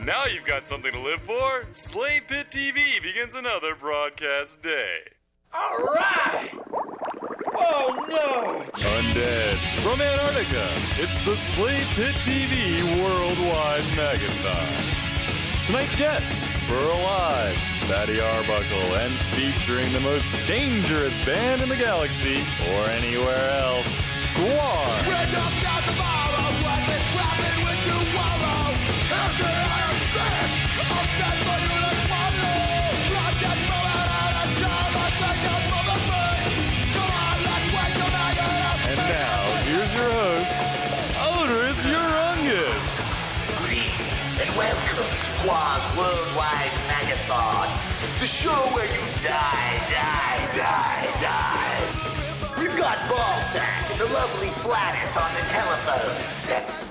Now you've got something to live for. Slave Pit TV begins another broadcast day. All right! Oh, no! Undead. From Antarctica, it's the Slave Pit TV Worldwide Magathon. Tonight's guests, Burl Ives, Patty Arbuckle, and featuring the most dangerous band in the galaxy, or anywhere else, GWAR. When your stars tomorrow, what is trapping with you wallow? Here's the iron fist of that for you to swallow. Blood and blood out of time, I sang up for the brain. Come on, let's wake the maggot up. And now, here's your host, Odorous Urungus. Good evening, and welcome to GWAR-'s Worldwide Magathon, the show where you die. We've got Ballsack and the lovely Flatus on the telephones.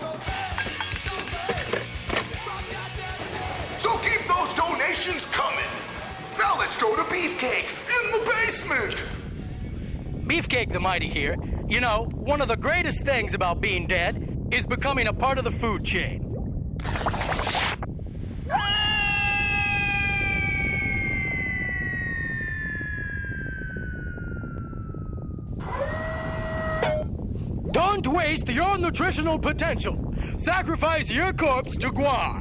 So keep those donations coming. Now let's go to Beefcake in the basement. Beefcake the Mighty here. You know, one of the greatest things about being dead is becoming a part of the food chain. Don't waste your nutritional potential. Sacrifice your corpse to GWAR.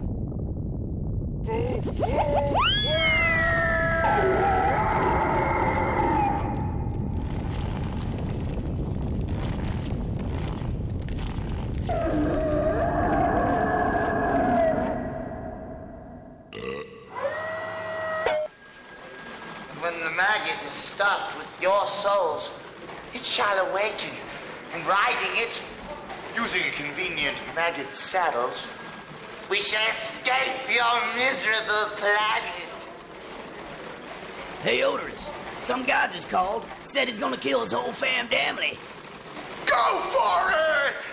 When the maggot is stuffed with your souls, it shall awaken, and riding it, using convenient maggot saddles, we shall escape your miserable planet. Hey, Odorous, some guy just called, said he's gonna kill his whole family. Go for it!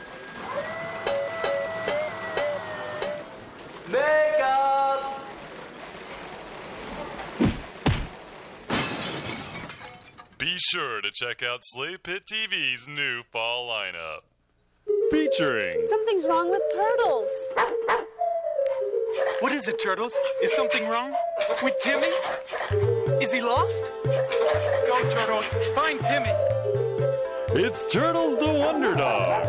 Makeup! Be sure to check out Slave Pit TV's new fall lineup. Featuring Something's wrong with Turtles. What is it, Turtles? Is something wrong? With Timmy? Is he lost? Go, Turtles. Find Timmy. It's Turtles the Wonder Dog.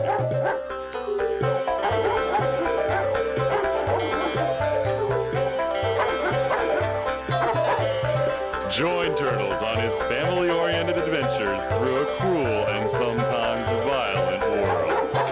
Join Turtles on his family-oriented adventures through a cruel and sometimes violent world.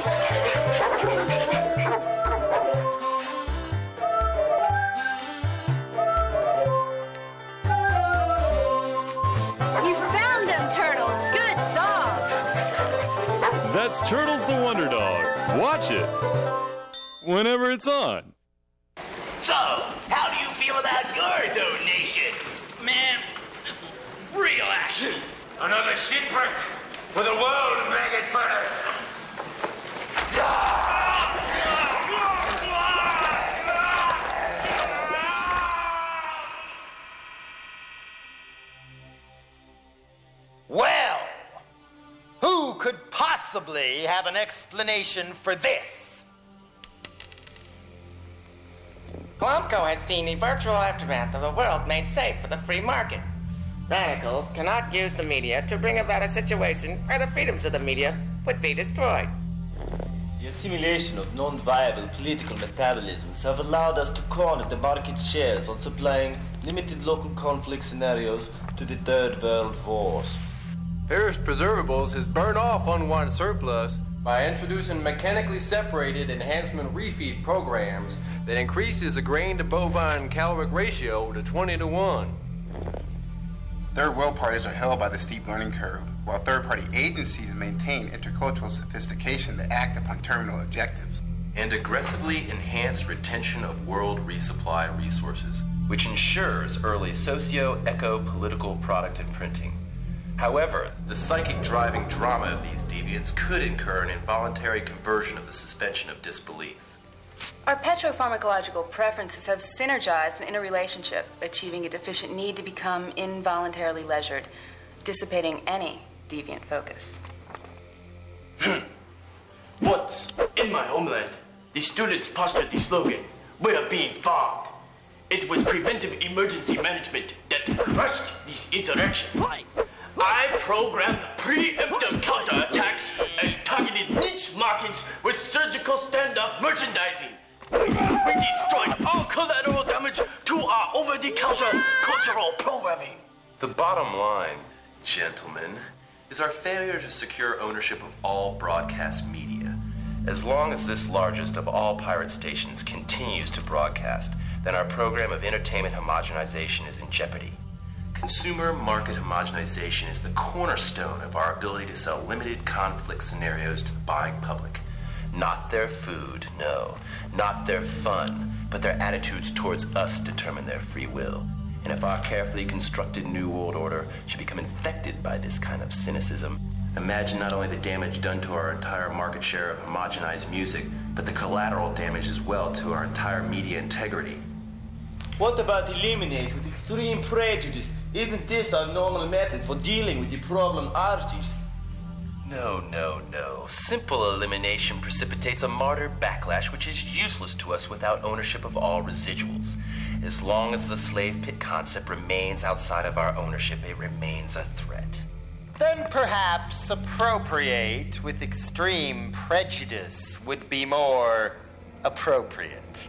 You found them, Turtles. Good dog. That's Turtles the Wonder Dog. Watch it whenever it's on. So, how do you feel about your donation? Man, this is real action. Another shit perk for the world, maggot funners. Well, who could possibly have an explanation for this? Glomco has seen the virtual aftermath of a world made safe for the free market. Radicals cannot use the media to bring about a situation where the freedoms of the media would be destroyed. The assimilation of non-viable political metabolisms have allowed us to corner the market shares on supplying limited local conflict scenarios to the Third World Wars. Perished Preservables has burned off unwanted surplus by introducing mechanically separated enhancement refeed programs that increases the grain to bovine caloric ratio to 20-to-1. Third world parties are held by the steep learning curve, while third-party agencies maintain intercultural sophistication that act upon terminal objectives. And aggressively enhance retention of world resupply resources, which ensures early socio-eco-political product imprinting. However, the psychic driving drama of these deviants could incur an involuntary conversion of the suspension of disbelief. Our petropharmacological preferences have synergized an interrelationship, achieving a deficient need to become involuntarily leisured, dissipating any deviant focus. Once, in my homeland, the students postured the slogan, We're being farmed. It was preventive emergency management that crushed this insurrection. I programmed preemptive counterattacks and targeted niche markets with surgical standoff merchandising. We destroyed all collateral damage to our over-the-counter cultural programming. The bottom line, gentlemen, is our failure to secure ownership of all broadcast media. As long as this largest of all pirate stations continues to broadcast, then our program of entertainment homogenization is in jeopardy. Consumer market homogenization is the cornerstone of our ability to sell limited conflict scenarios to the buying public. Not their food, no. Not their fun, but their attitudes towards us determine their free will. And if our carefully constructed New World Order should become infected by this kind of cynicism, imagine not only the damage done to our entire market share of homogenized music, but the collateral damage as well to our entire media integrity. What about eliminate with extreme prejudice? Isn't this our normal method for dealing with the problem artists? No. Simple elimination precipitates a martyr backlash which is useless to us without ownership of all residuals. As long as the slave pit concept remains outside of our ownership, it remains a threat. Then perhaps appropriate with extreme prejudice would be more appropriate.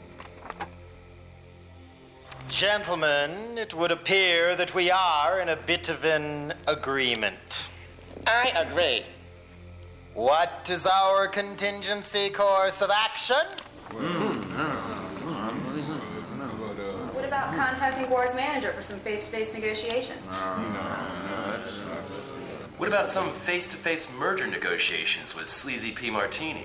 Gentlemen, it would appear that we are in a bit of an agreement. I agree. What is our contingency course of action? What about contacting GWAR's manager for some face-to-face negotiation? What about some face-to-face merger negotiations with Sleazy P. Martini?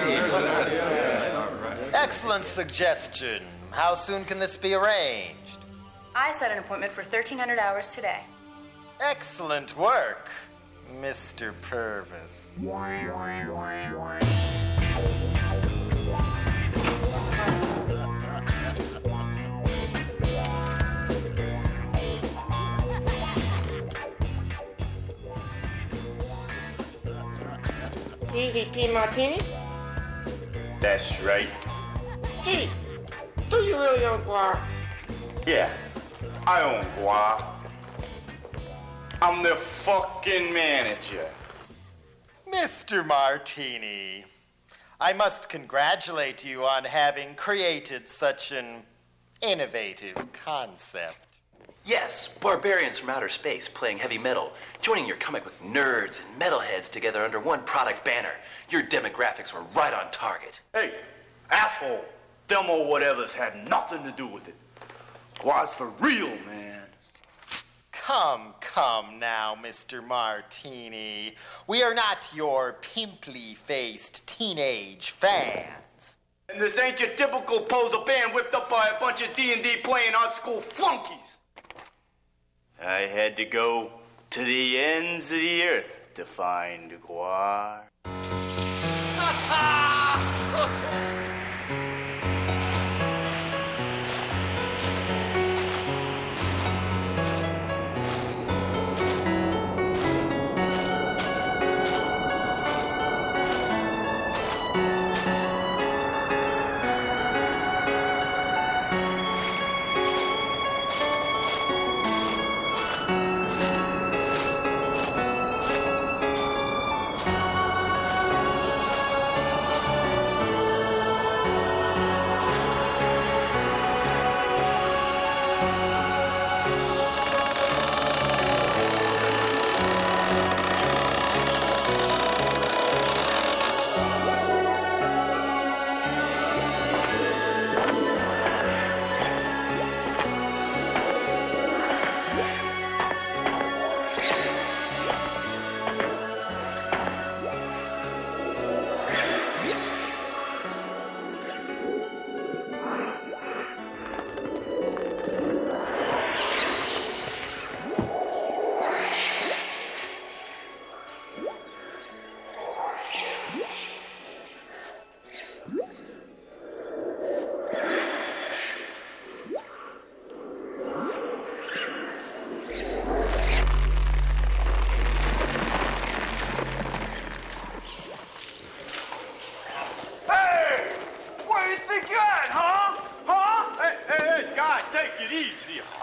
Excellent suggestion. How soon can this be arranged? I set an appointment for 1,300 hours today. Excellent work, Mr. Purvis. Sleazy P. Martini? That's right. Gee, do you really own GWAR? Yeah, I own GWAR. I'm their fucking manager. Mr. Martini, I must congratulate you on having created such an innovative concept. Yes, barbarians from outer space playing heavy metal, joining your comic book nerds and metalheads together under one product banner. Your demographics were right on target. Hey, asshole, them or whatever's had nothing to do with it. GWAR's for real, man. Come now, Mr. Martini. We are not your pimply-faced teenage fans. And this ain't your typical poser band whipped up by a bunch of D&D playing art school flunkies. I had to go to the ends of the earth to find GWAR.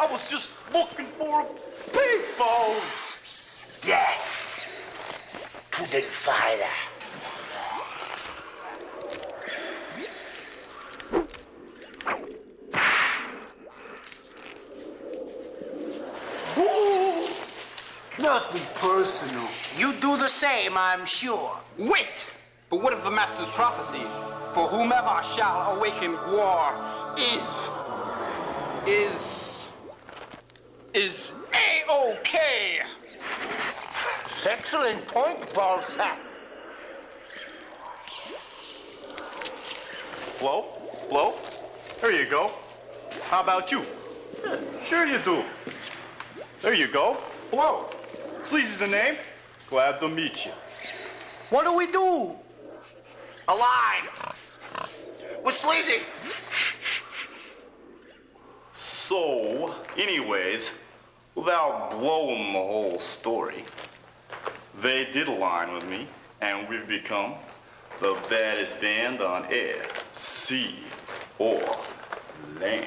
I was just looking for a payphone. Death to the divider. Ooh, nothing personal. You do the same, I'm sure. Wait! But what if the Master's prophecy, for whomever shall awaken GWAR, is A-OK? Excellent point, Ballsack. Blow? There you go. How about you? Yeah, sure you do. There you go. Blow. Sleazy's the name. Glad to meet you. What do we do? A line. With Sleazy. So, anyways, without blowing the whole story, they did align with me, and we've become the baddest band on air, sea, or land.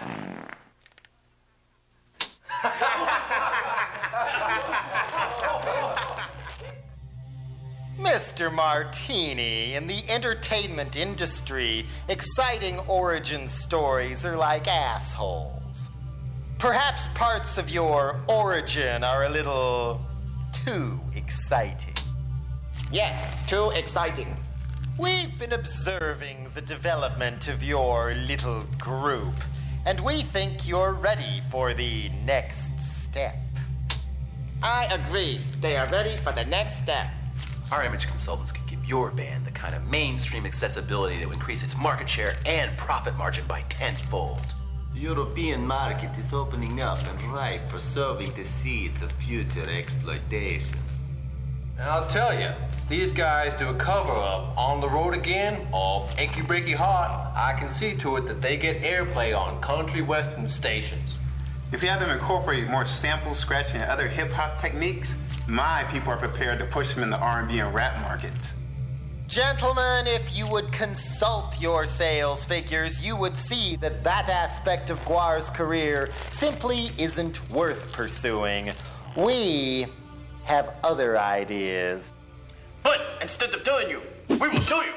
Mr. Martini, in the entertainment industry, exciting origin stories are like assholes. Perhaps parts of your origin are a little too exciting. Yes, too exciting. We've been observing the development of your little group, and we think you're ready for the next step. I agree. They are ready for the next step. Our image consultants can give your band the kind of mainstream accessibility that will increase its market share and profit margin by tenfold. The European market is opening up and ripe for sowing the seeds of future exploitation. And I'll tell you, if these guys do a cover-up On the Road Again or Achy Breaky Heart, I can see to it that they get airplay on country western stations. If you have them incorporate more sample scratching and other hip-hop techniques, my people are prepared to push them in the R&B and rap markets. Gentlemen, if you would consult your sales figures, you would see that that aspect of GWAR's career simply isn't worth pursuing. We have other ideas. But instead of telling you, we will show you.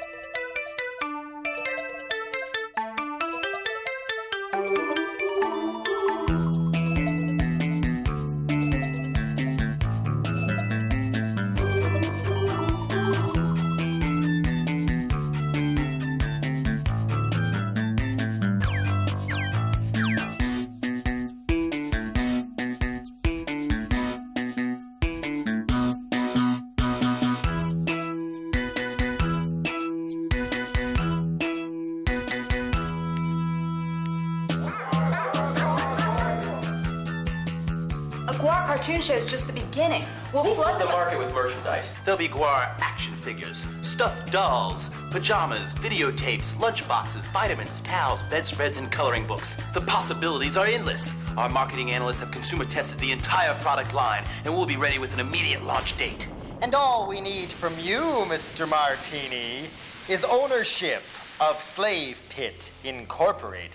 GWAR cartoon show is just the beginning. We'll flood flood the market with merchandise. There'll be GWAR action figures, stuffed dolls, pajamas, videotapes, lunchboxes, vitamins, towels, bedspreads, and coloring books. The possibilities are endless. Our marketing analysts have consumer tested the entire product line, and we'll be ready with an immediate launch date. And all we need from you, Mr. Martini, is ownership of Slave Pit Incorporated.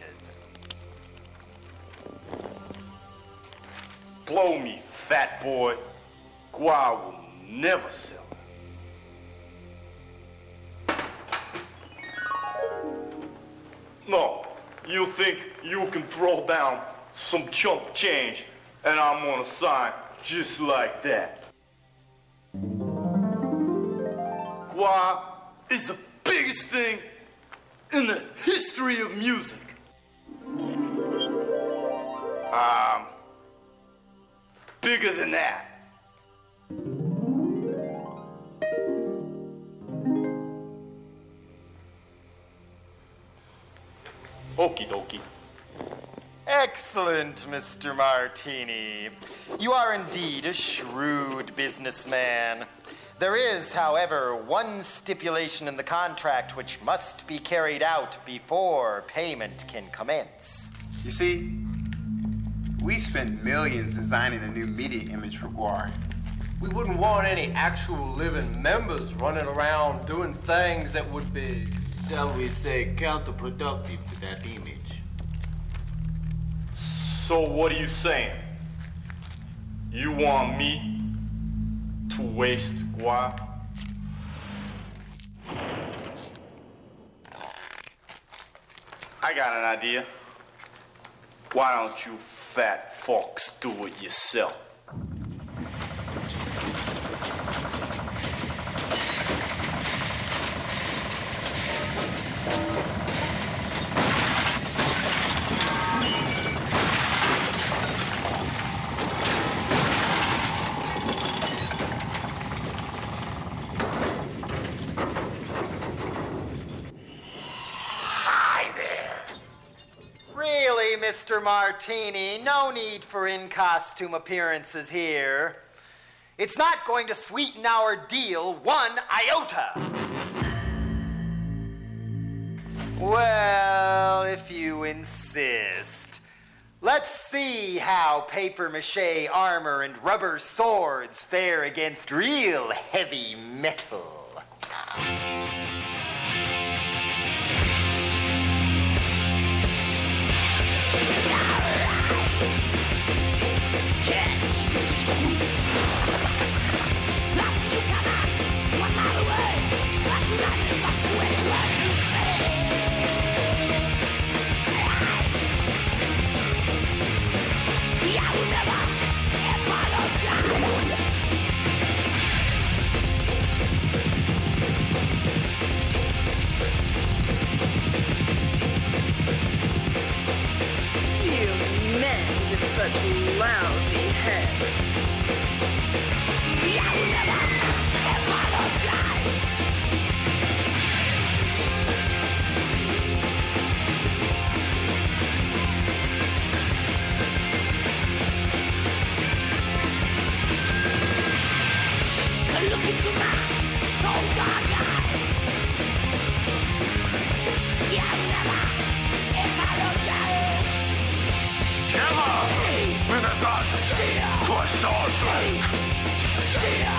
Blow me, fat boy. GWAR will never sell. No, you think you can throw down some chump change and I'm gonna sign just like that. GWAR is the biggest thing in the history of music. Bigger than that. Okie dokie. Excellent, Mr. Martini. You are indeed a shrewd businessman. There is, however, one stipulation in the contract which must be carried out before payment can commence. You see, we spent millions designing a new media image for GWAR. We wouldn't want any actual living members running around doing things that would be, shall we say, counterproductive to that image. So what are you saying? You want me to waste GWAR? I got an idea. Why don't you fat fucks do it yourself? Mr. Martini, no need for in-costume appearances here. It's not going to sweeten our deal one iota. Well, if you insist. Let's see how papier-mâché armor and rubber swords fare against real heavy metal. Such lousy head. I will never apologize. Look into my cold dark eyes. I will never apologize. Never! Vinegar! Toy sauce! Steal!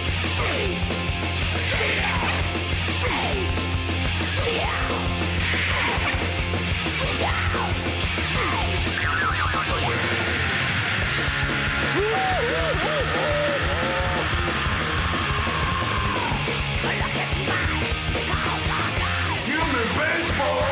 Human baseball!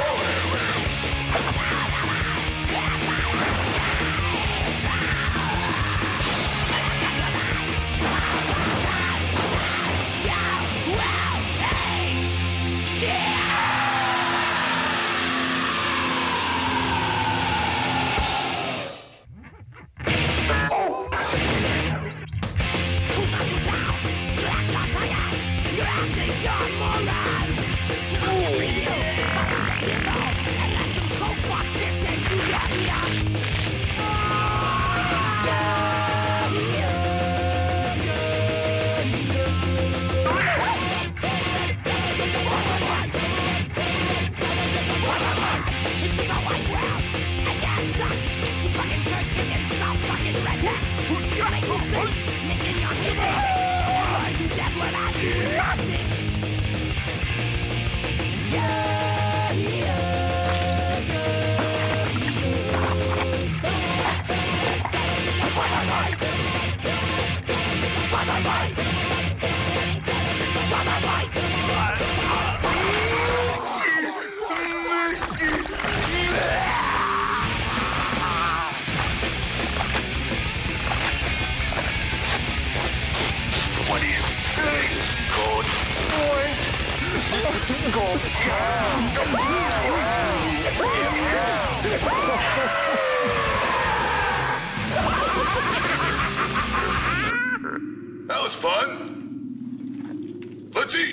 That was fun. Let's eat.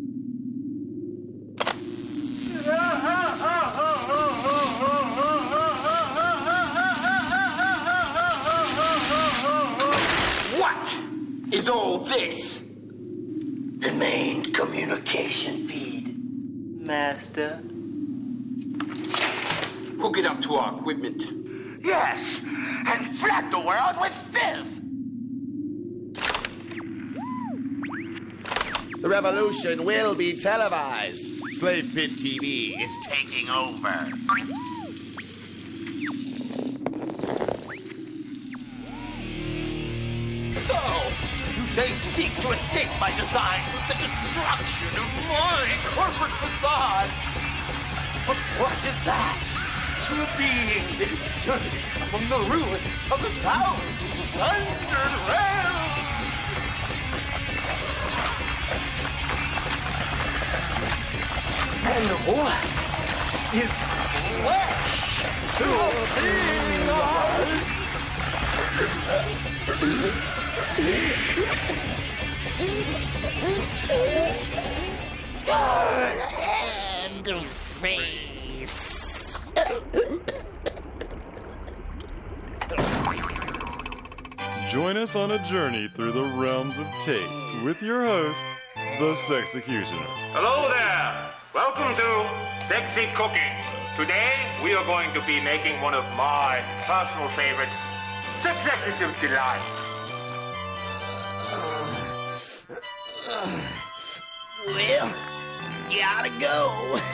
What is all this? The main communication feed. Master. Hook it up to our equipment. Yes, and flood the world with filth. The revolution will be televised. Slave Pit TV is taking over. seek to escape my designs with the destruction of my corporate facade. But what is that to a being that is stood among the ruins of 1,000 realms? And what is flesh to a being like? Skulhedface. Join us on a journey through the realms of taste with your host, the Sexecutioner. Hello there! Welcome to Sexy Cooking. Today, we are going to be making one of my personal favorites, Sexecutive Delight. Well, gotta go.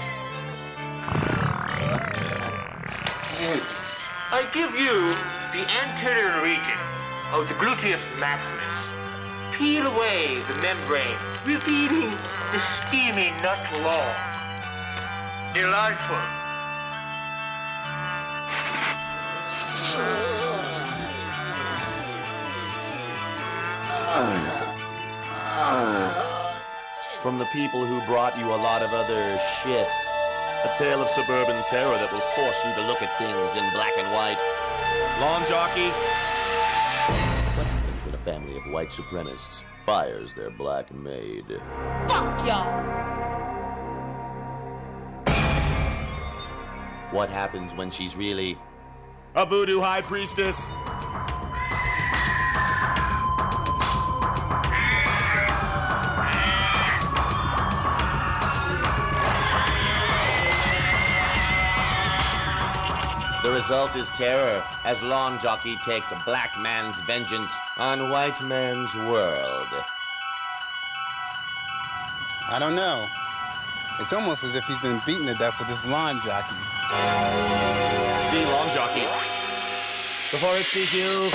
I give you the anterior region of the gluteus maximus. Peel away the membrane, revealing the steamy nut log. Delightful. From the people who brought you a lot of other shit. A tale of suburban terror that will force you to look at things in black and white. Lawn jockey. What happens when a family of white supremacists fires their black maid? Fuck y'all! What happens when she's really a voodoo high priestess? The result is terror as Lawn Jockey takes a black man's vengeance on white man's world. I don't know. It's almost as if he's been beaten to death with this lawn jockey. See, Lawn Jockey. Before it sees you.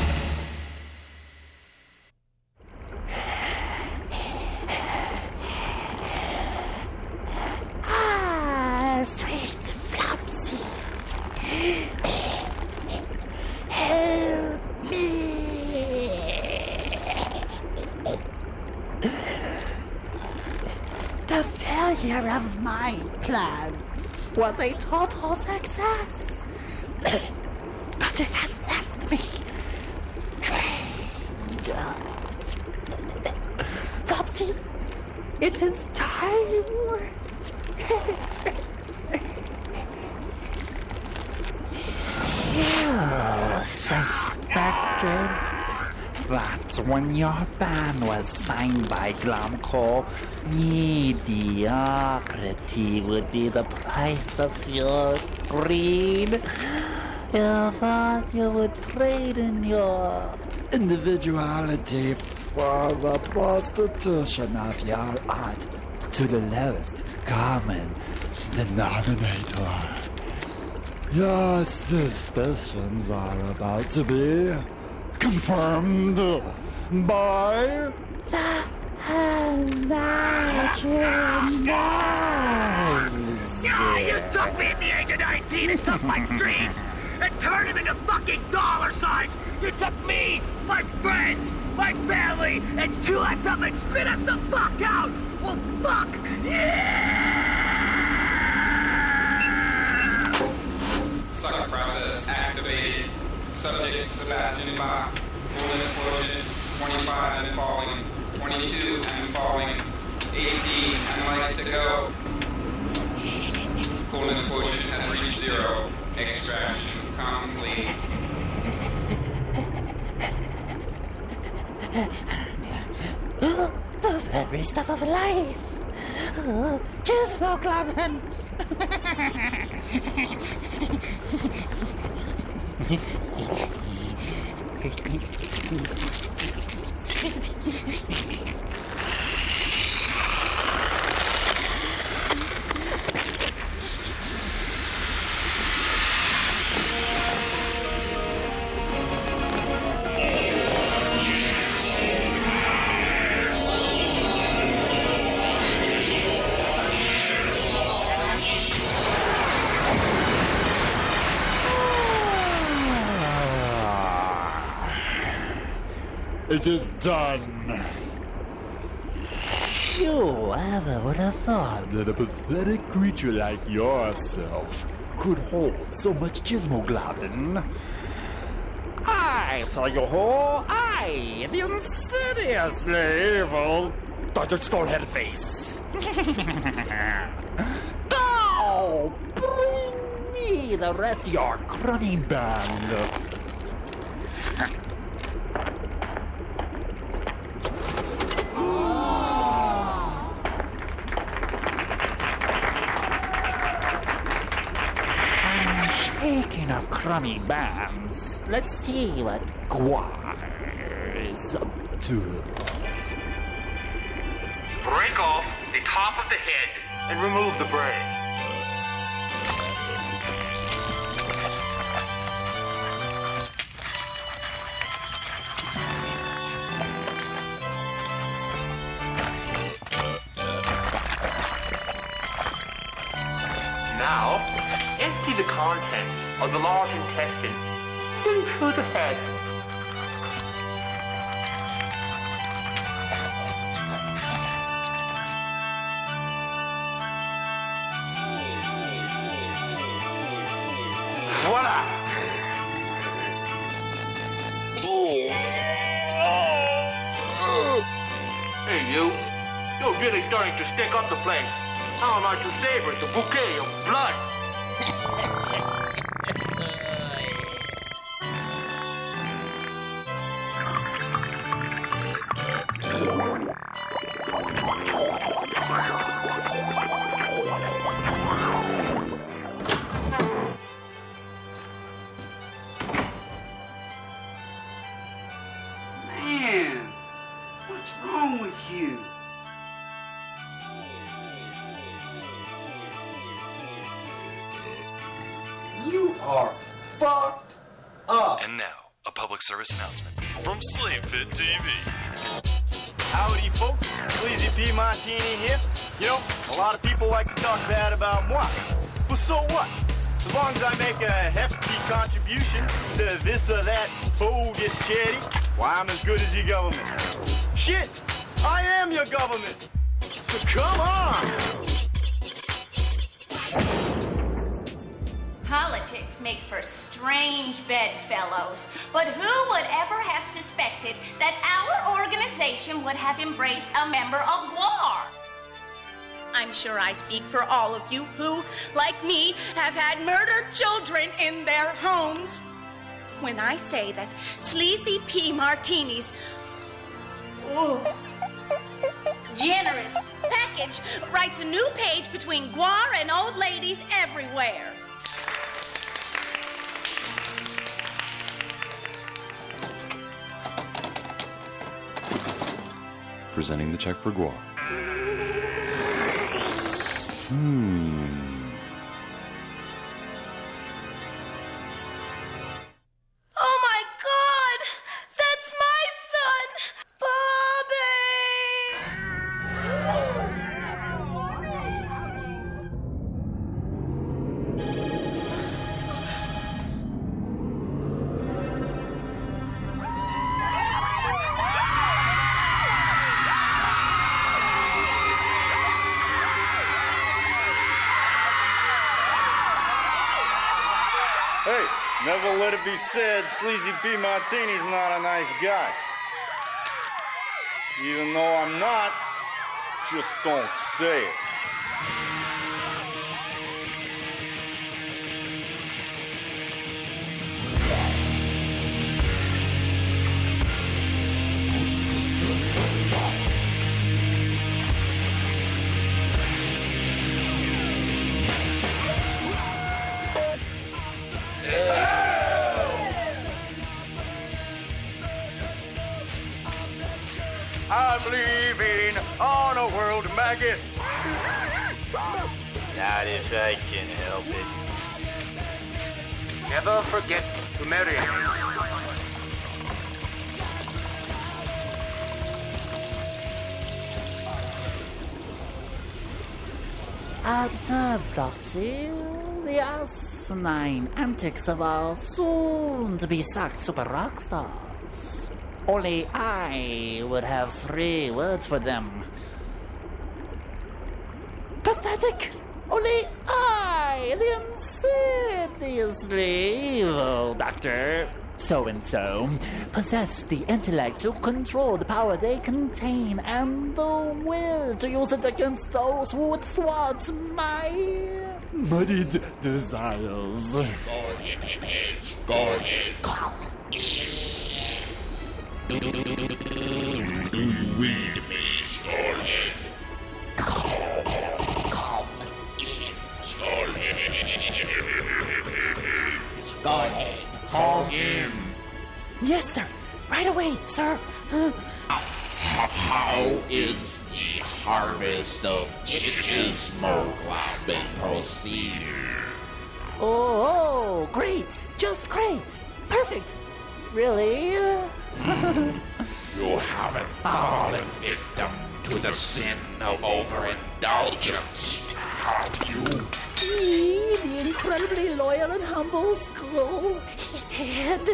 Ah, sweet Flopsy. Help me. The failure of my plan was a total success. But it has left me drained. Flopsy, it is time. You suspected that when your ban was signed by Glomco, mediocrity would be the price of your greed. You thought you would trade in your individuality for the prostitution of your art to the lowest common denominator. Your suspicions are about to be confirmed by the Imaginers. Yeah, you took me at the age of 19 and took my dreams and turned them into fucking dollar signs. You took me, my friends, my family, and chew us up and spit us the fuck out. Well, fuck, yeah! Sucker process activated. Subject Sebastian Bach. Coolness quotient 25 and falling. 22 and falling. 18 and like to go. Coolness quotient has reached 0. Extraction complete. The very stuff of life. Cheers, Smoke Lemon. It is done. You ever would have thought that a pathetic creature like yourself could hold so much gizmoglobin? I tell you who, I, the insidiously evil Dr. Skullhedface. Now, bring me the rest of your crummy band. Speaking of crummy bands, let's see what GWAR is up to. Break off the top of the head and remove the brain. Now, empty the contents of the large intestine into the head. Voila! Hey, you. You're really starting to stick up the place. How am I to savor the bouquet of blood? Man, what's wrong with you? You are fucked up. And now, a public service announcement from Sleep Pit TV. Howdy, folks. Sleazy P. Martini here. You know, a lot of people like to talk bad about moi. But so what? As long as I make a hefty contribution to this or that bogus charity, why, I'm as good as your government. Shit! I am your government! So come on! Politics make for strange bedfellows, but who would ever have suspected that our organization would have embraced a member of GWAR? I'm sure I speak for all of you who, like me, have had murdered children in their homes when I say that Sleazy P. Martini's generous package writes a new page between GWAR and old ladies everywhere. Presenting the check for GWAR. Oh my God! That's my son! Hey, never let it be said Sleazy P. Martini's not a nice guy. Even though I'm not, just don't say it. I'm leaving on a world maggot. Not if I can help it. Never forget to marry me. Observe, Doctor, the asinine antics of our soon-to-be-sacked super rock stars. Only I would have 3 words for them. Pathetic! Only I, the insidiously evil Dr. So-and-so, possess the intellect to control the power they contain and the will to use it against those who would thwart my muddied desires. Go ahead, Hedge. Go ahead. Do you read me, Skullhead? Come in, Skullhead. Skullhead, call him. Yes, sir. Right away, sir. How is the harvest of Gizmo proceeding? Oh, great. Just great. Perfect. Really? You haven't fallen victim to the sin of overindulgence, have you? Me, the incredibly loyal and humble Skullhead.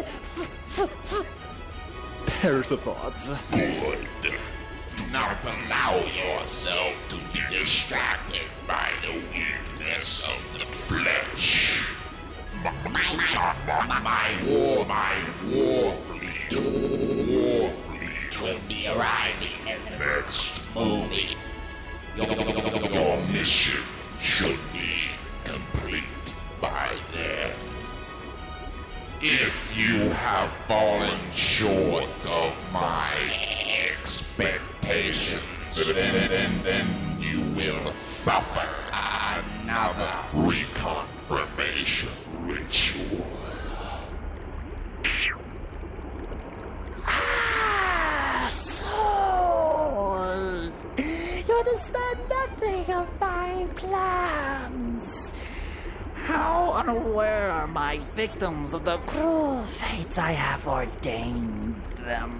Perish the thoughts. Good. Do not allow yourself to be distracted by the weakness of the flesh. My war fleet will be arriving in the next movie. Your mission should be complete by then. If you have fallen short of my expectations, then you will suffer another reconfirmation ritual. So you understand nothing of my plans. How unaware are my victims of the cruel fate I have ordained them?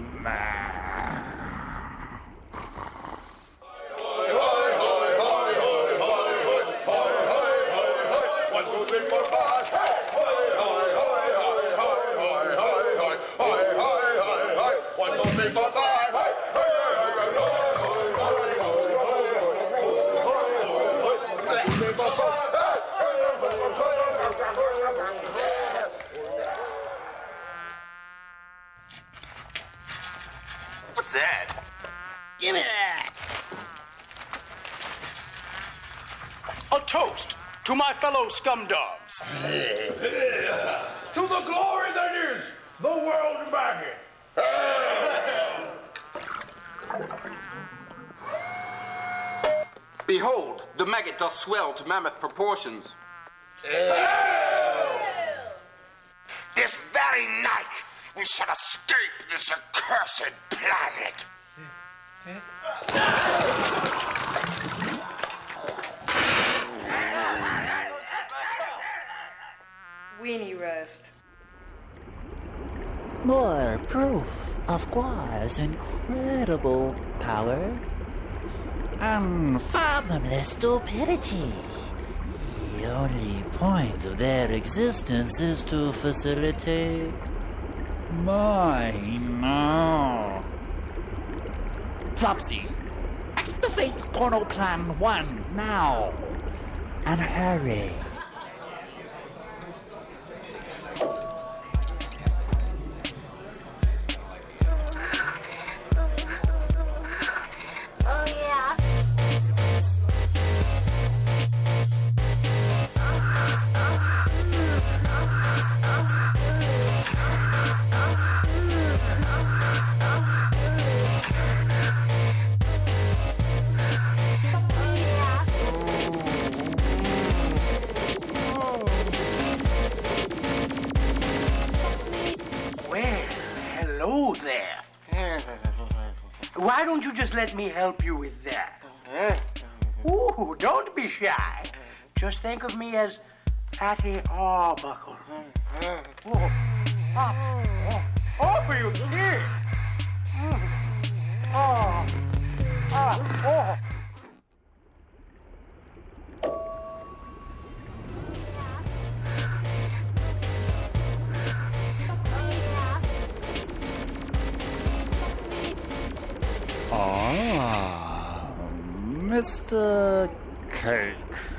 1, 2, 3, 4, 5. What's that? Give me that! A toast to my fellow scumdogs. To the glory that is the world maggot. Behold, the maggot does swell to mammoth proportions. This very night, we shall escape this accursed planet. Weenie roast. More proof of GWAR's incredible power and fathomless stupidity. The only point of their existence is to facilitate mine. Flopsy, activate Porno Plan 1 now. And hurry. Hello there. Why don't you just let me help you with that? Ooh, don't be shy. Just think of me as Patty Arbuckle. Oh, you kid. Oh. Mr. Cake.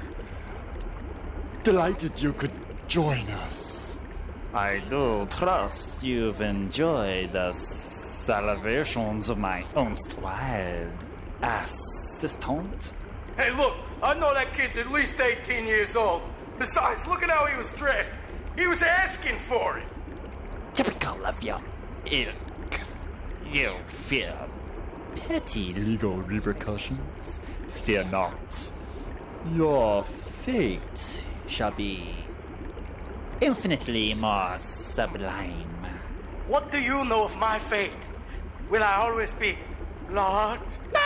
Delighted you could join us. I do trust you've enjoyed the salivations of my wild assistant. Hey, look, I know that kid's at least 18 years old. Besides, look at how he was dressed. He was asking for it. Typical of your ilk. You fear petty legal repercussions. Fear not. Your fate shall be infinitely more sublime. What do you know of my fate? Will I always be large?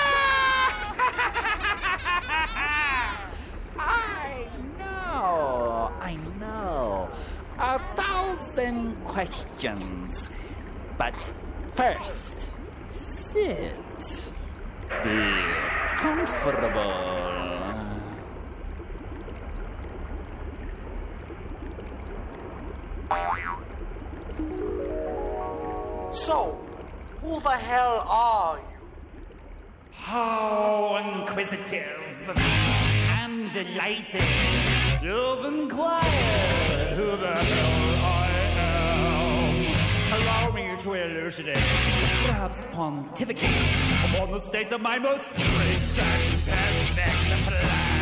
I know. 1,000 questions. But first, sit. Be comfortable. So, who the hell are you? How inquisitive and delighted. You've inquired who the hell I am. Allow me to elucidate, perhaps pontificate, upon the state of my most great and perfect plan.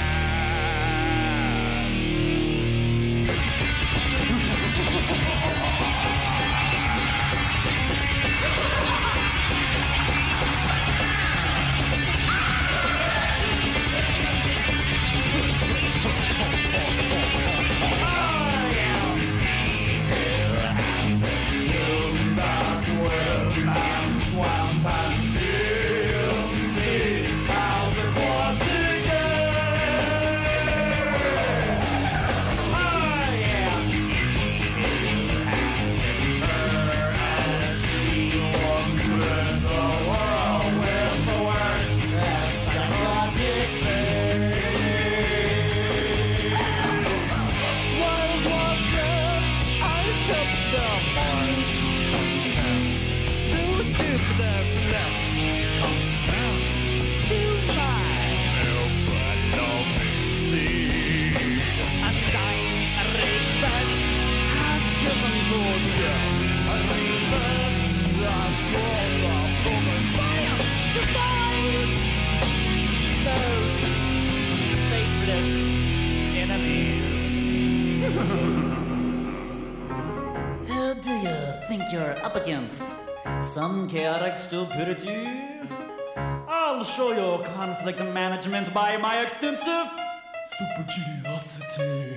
Who do you think you're up against? Some chaotic stupidity? I'll show you conflict management by my extensive supergeniosity.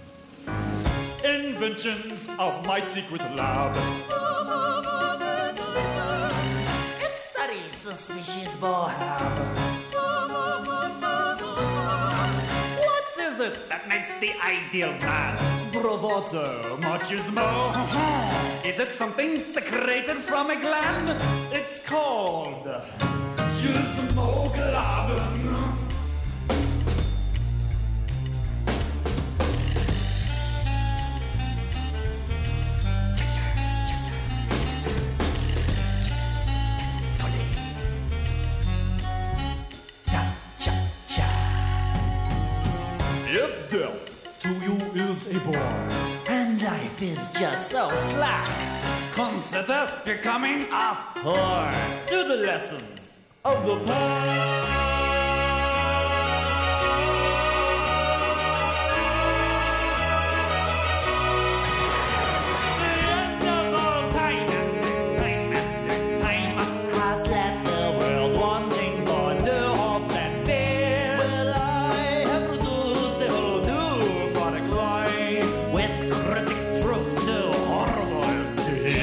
Inventions of my secret lab. It studies the species Bohab. What is it that makes the ideal man? Bravado, machismo. Is it something secreted from a gland? It's called Gizmoglavin. If death to you is a bore, and life is just so slack, consider becoming a whore. Do the lesson of the past.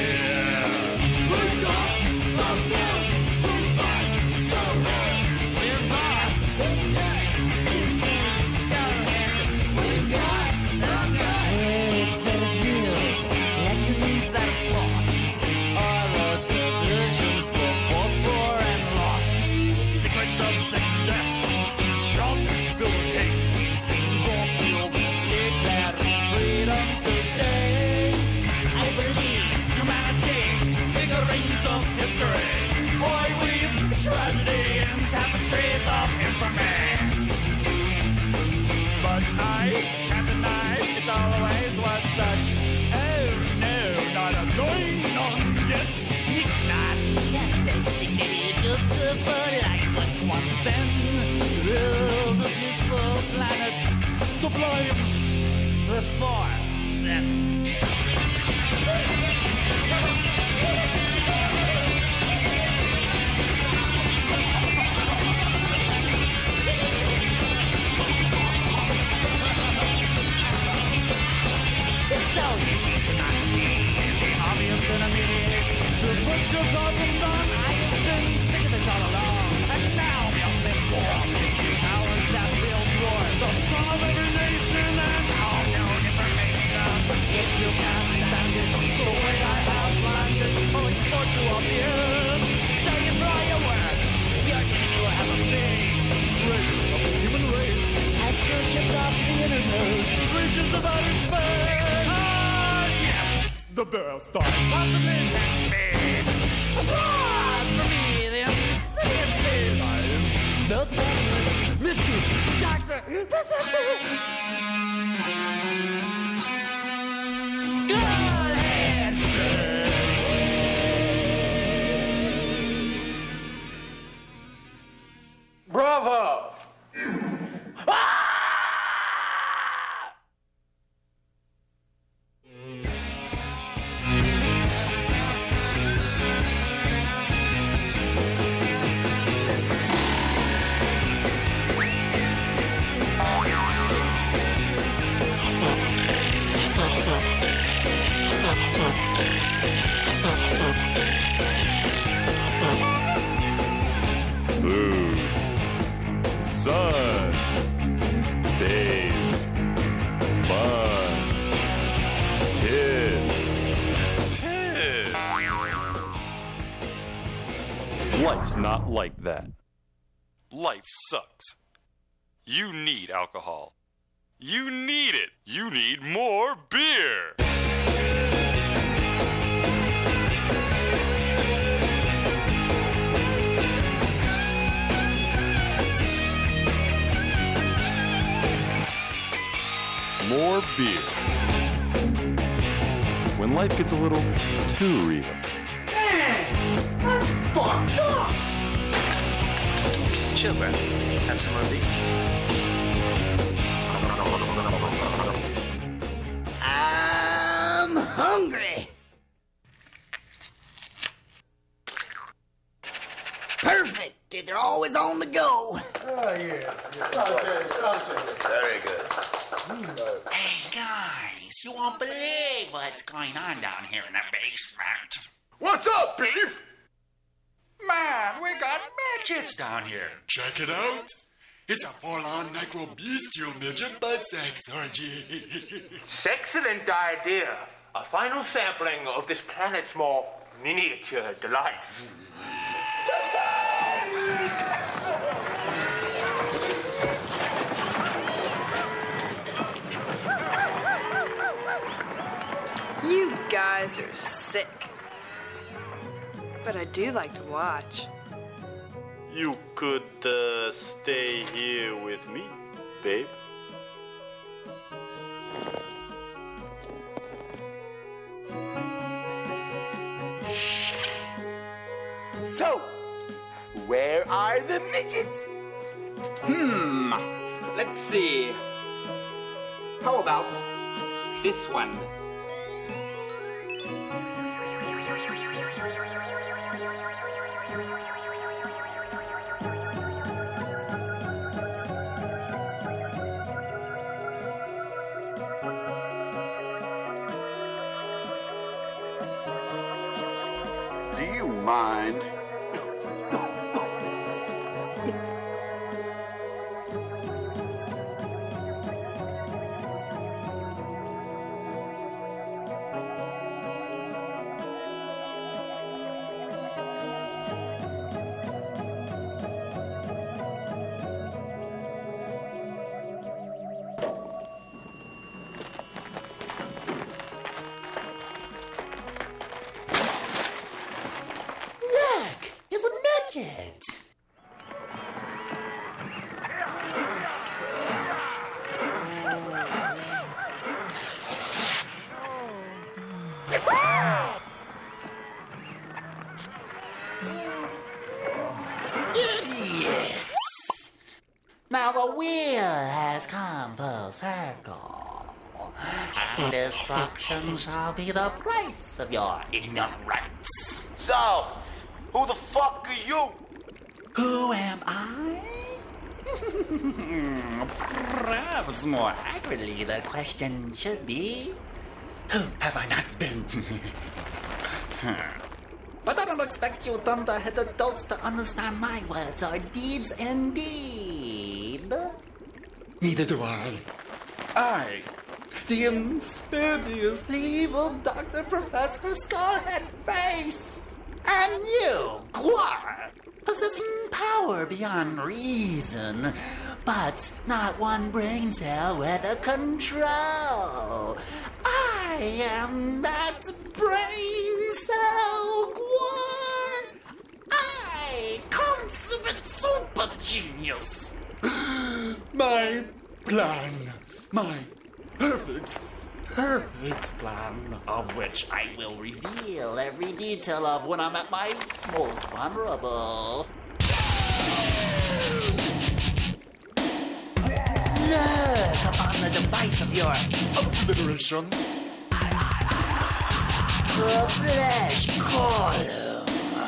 We're always was such. Oh no, not a going on yet. It's not. That's beautiful life was once then. Oh, the blissful planets, sublime, the force and. It's so easy to not see the obvious enemy. To put your problems on, I have been sick of it all along. And now the ultimate war of the powers that build wars. The son of every nation and all known information. If you can't stand it, the way I outlined it, I'll export you off the earth. So you draw your words. Your enemy will have a face. Treasure of the human race. As your ship off the innermost reaches of outer space. Ah, yes, the best I possibly can be. Applause for me, the insidious babe. Spelled backwards, Mr. Dr. Professor Skullhedface. Bravo! Food, sun, babes, fun, tits. Life's not like that. Life sucks. You need alcohol. You need it. You need more beer. More beer. When life gets a little too real. That's fucked up! Chill, bro. Have some more beer. I'm hungry. Perfect. They're always on the go. Oh, yeah. Very good. Hey, guys, you won't believe what's going on down here in the basement. What's up, Beef? Man, we got midgets down here. Check it out. It's a full-on necro-bestial midget butt sex orgy. Excellent idea. A final sampling of this planet's more miniature delight. You guys are sick. But I do like to watch. You could stay here with me, babe. So, where are the midgets? Let's see. How about this one? Do you mind? and destruction shall be the price of your ignorance. So, who the fuck are you? Who am I? Perhaps more accurately, the question should be, who have I not been? But I don't expect you dunderhead adults to understand my words or deeds indeed. Neither do I. I, the insidiously evil Dr. Professor Skullhedface, and you, GWAR, possessing power beyond reason, but not one brain cell with a control. I am that brain cell, GWAR. I, consummate super genius. My plan, my perfect plan, of which I will reveal every detail of when I'm at my most vulnerable. Look upon the device of your obliteration. The flesh column.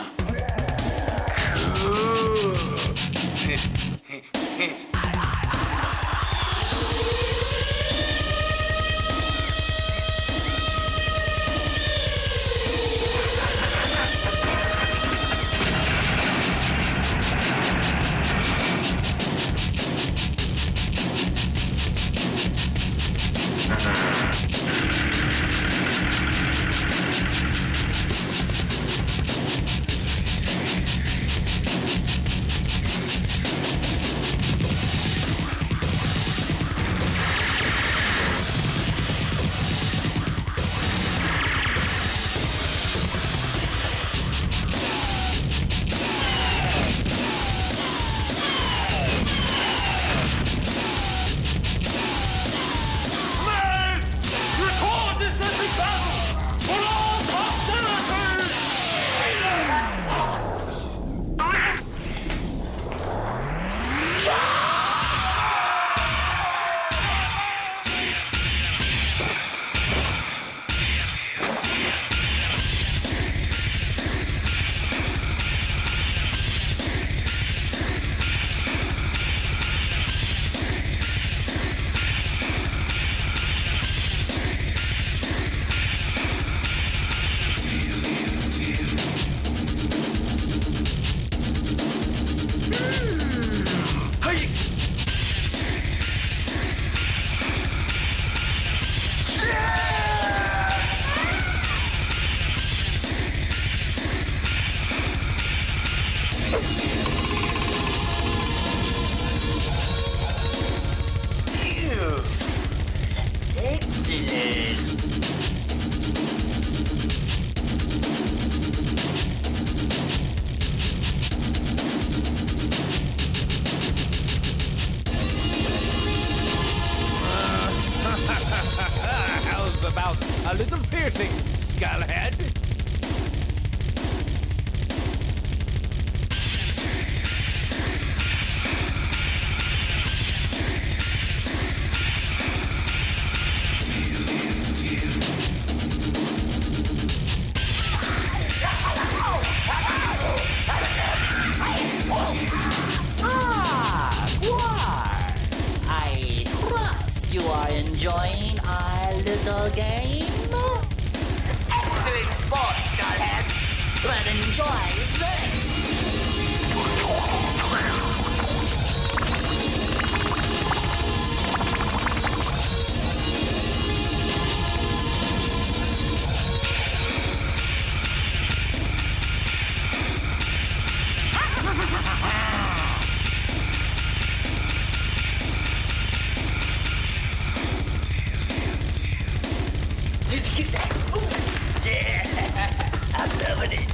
A little piercing, Skullhead. Ah, GWAR! I trust you are enjoying our little game. Excellent sport, Skullhead. But enjoy this. Did you get that? Ooh, yeah, I'm loving it.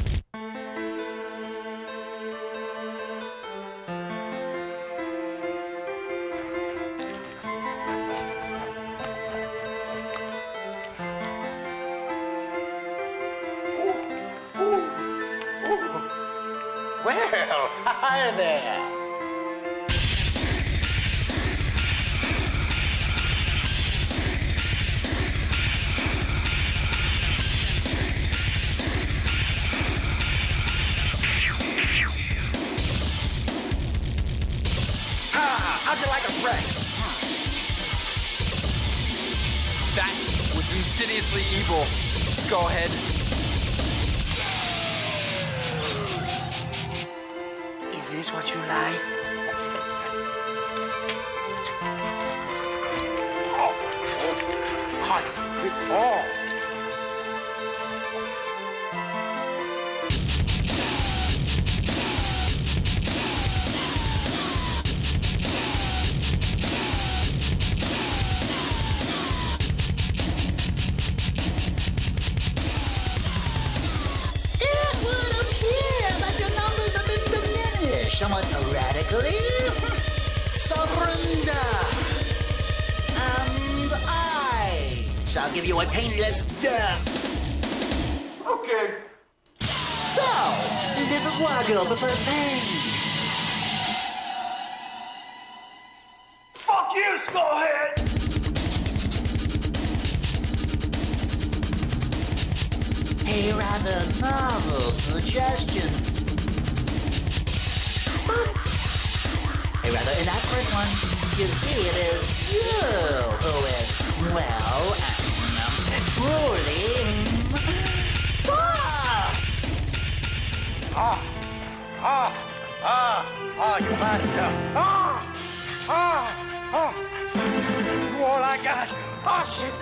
Well, hi there. That was insidiously evil, Skullhead. Is this what you like? Oh, hot. Oh. Somewhat radically. Surrender. And I shall give you a painless death. Okay. So, little GWAR girl prefers pain. Fuck you, Skullhead! A rather novel suggestion. But a rather inaccurate one. You see, it is you who is, well, truly fucked! You master. You all I got. Oh, shit.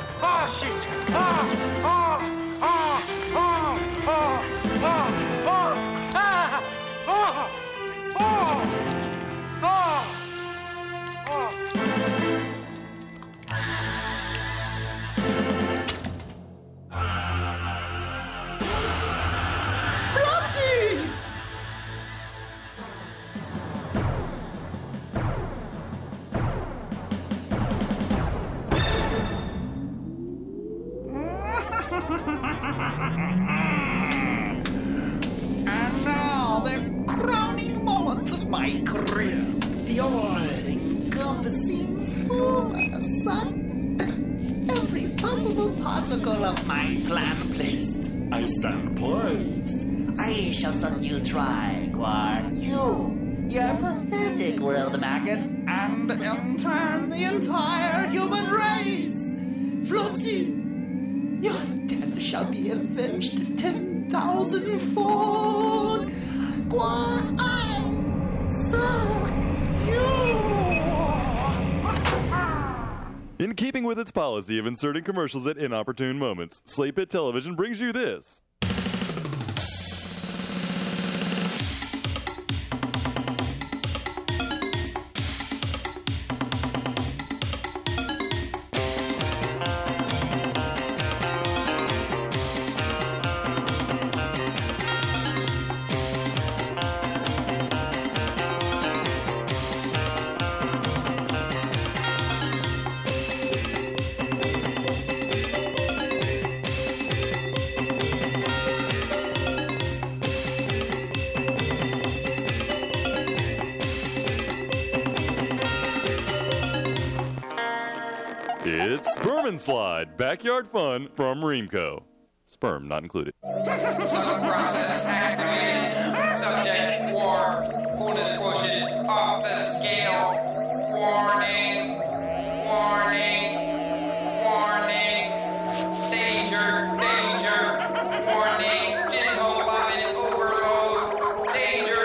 And now, the crowning moment of my career. The all-encompassing sun. Every possible particle of my plan placed. I stand poised. I shall set you dry, GWAR. You, your pathetic world maggot, And in turn, the entire human race. Flopsy, your death shall be avenged 10,000-fold. GWAR, I suck In keeping with its policy of inserting commercials at inopportune moments, Slate Pit Television brings you this. It's Sperm and Slide, backyard fun from Reamco. Sperm not included. Sub-process activated. Subject GWAR. Coolness quotient off the scale. Warning. Warning. Warning. Danger. Danger. Warning. Gizmo-lobbing overload. Danger.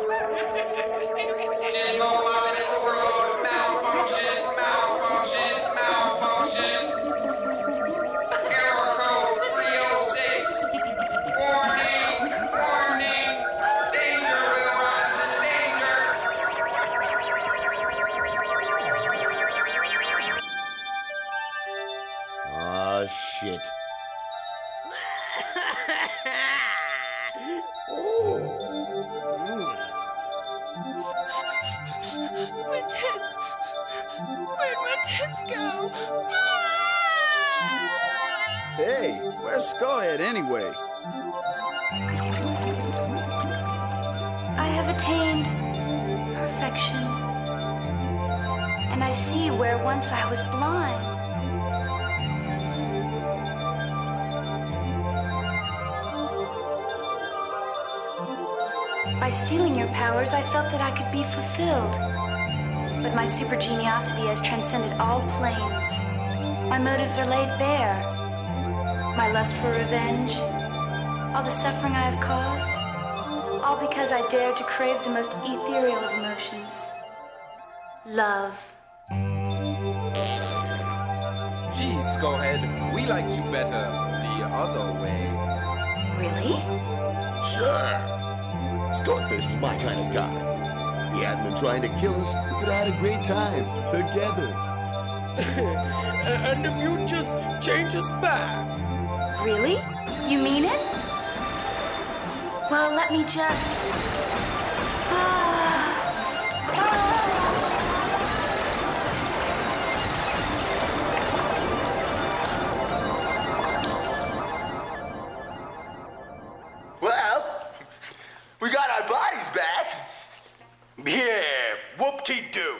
Gizmo-lobbing overload. Malfunction. Malfunction. Malfunction. Error code 306. Warning. Warning. Danger, Will Robinson. Danger. Oh, shit. My tits. Where'd my tits go? Hey, where's Skullhead anyway? I have attained perfection. And I see where once I was blind. By stealing your powers, I felt that I could be fulfilled. But my super geniosity has transcended all planes, My motives are laid bare. My lust for revenge, all the suffering I have caused, all because I dared to crave the most ethereal of emotions. Love. Gee, Skullhead, we liked you better the other way. Really? Sure. Skulhedface was my kind of guy. If he hadn't been trying to kill us, we could have had a great time together. And if you just change us back. Really? You mean it? Well, let me just... Well, we got our bodies back. Yeah, whoop-de-doo.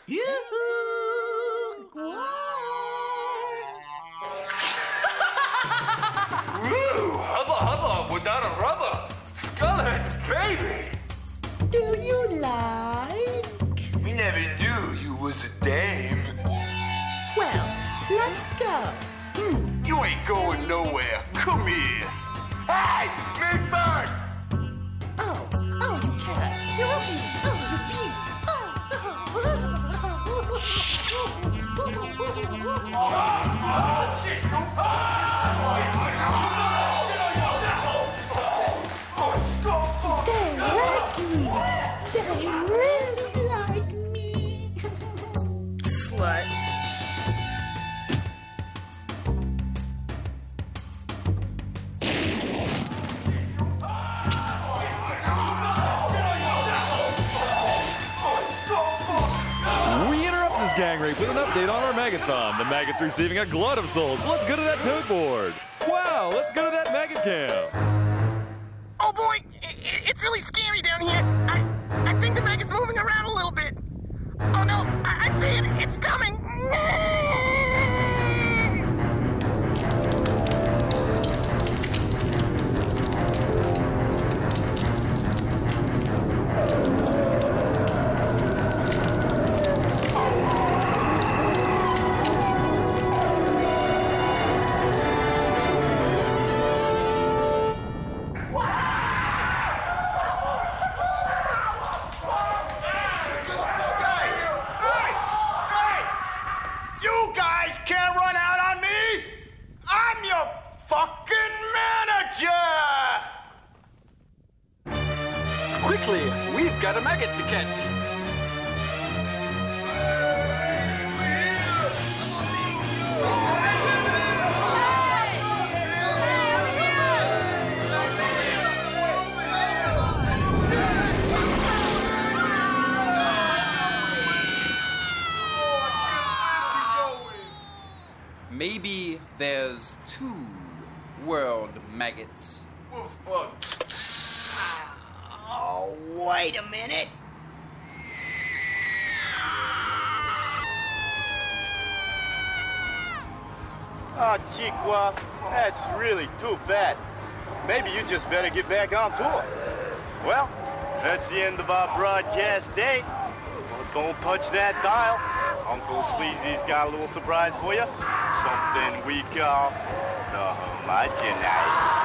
Woo! Hubba hubba without a rubber. Skullhead, baby. Do you like? We never knew you was a dame. Well, let's go. You ain't going nowhere. Come here. Hey, me first. Oh, you can't. You're open. Oh, you beast. Oh, shit. They like me. They really like me. Slut. We interrupt this gang rape with an update on our Maggothon. The maggot's receiving a glut of souls, so let's go to that toad board. Wow, let's go to that maggot camp. Oh boy, it's really scary down here. I think the maggot's moving around a little bit. Oh no, I see it. It's coming. You guys can't run out on me. I'm your fucking manager. Quickly, we've got a maggot to catch. Maybe there's 2 world maggots. Well, fuck. Oh, wait a minute. Oh, Chiqua, that's really too bad. Maybe you just better get back on tour. Well, that's the end of our broadcast day. Well, don't touch that dial. Uncle Sleazy's got a little surprise for you. Something we call the homogenized